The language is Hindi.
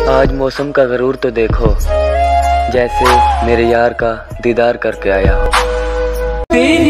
आज मौसम का गरूर तो देखो, जैसे मेरे यार का दीदार करके आया हो।